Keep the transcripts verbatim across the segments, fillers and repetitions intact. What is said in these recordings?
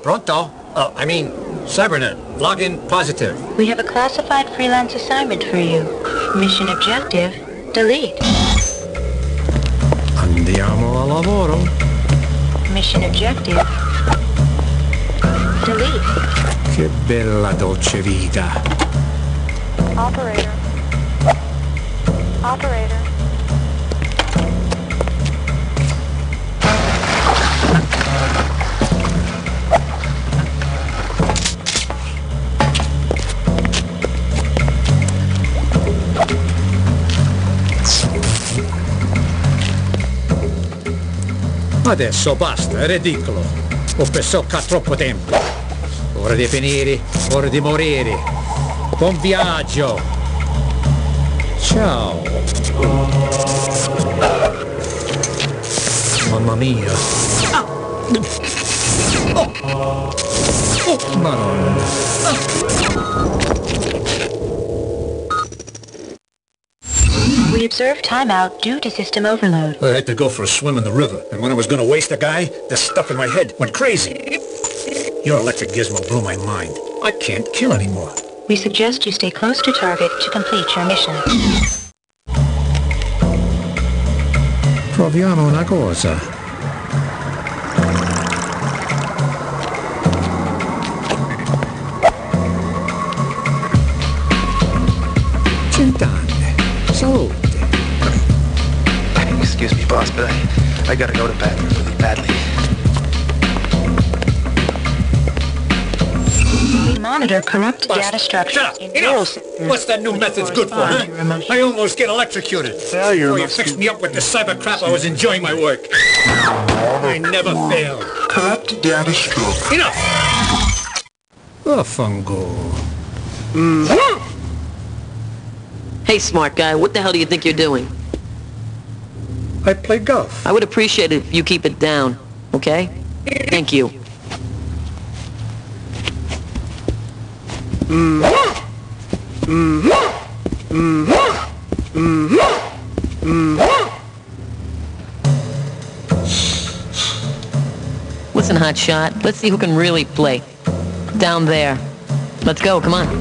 Pronto? Oh, I mean, Cybernet. Login positive. We have a classified freelance assignment for you. Mission objective, delete. Andiamo a lavoro. Mission objective, delete. Che bella dolce vita. Operator. Operator. Adesso basta, è ridicolo. Ho perso troppo tempo. Ora di finire, ora di morire. Buon viaggio. Ciao. Mamma mia. Ah. Oh. Oh, Madonna. We observe timeout due to system overload. I had to go for a swim in the river, and when I was gonna waste a guy, the stuff in my head went crazy. Your electric gizmo blew my mind. I can't kill anymore. We suggest you stay close to target to complete your mission. Proviamo una cosa. Cent'anni. Salute. Excuse me, boss, but I, I gotta go to bed really badly. We monitor corrupt Bust. data structure. Shut up. in Enough. neural centers What's that new which method's good for, correspond huh? to your emotions. I almost get electrocuted. Failure Oh, you must fixed be- me up with the cyber crap. I was enjoying my work. I never fail. Corrupt data structure. Enough. Oh, fungo. Hey, smart guy, what the hell do you think you're doing? I play golf. I would appreciate it if you keep it down, okay? Thank you. Listen, hotshot, let's see who can really play. Down there. Let's go, come on.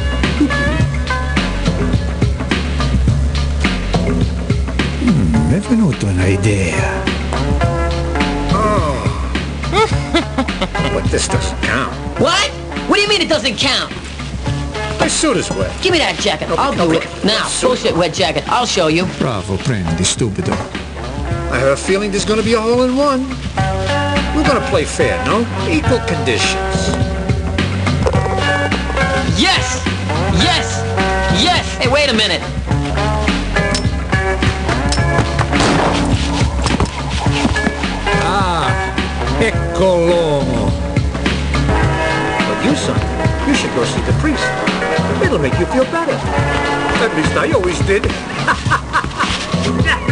Mi è venuta un'idea. Oh. But this doesn't count. What? What do you mean it doesn't count? My suit is wet. Give me that jacket. I'll do it. Now, bullshit wet jacket. I'll show you. Bravo, prendi, stupido. I have a feeling there's gonna be a hole-in-one. We're gonna play fair, no? Equal conditions. Yes! Yes! Yes! Hey, wait a minute. Ah, ecco l'uomo. But you, son, you should go see the priest. It'll make you feel better. At least I always did.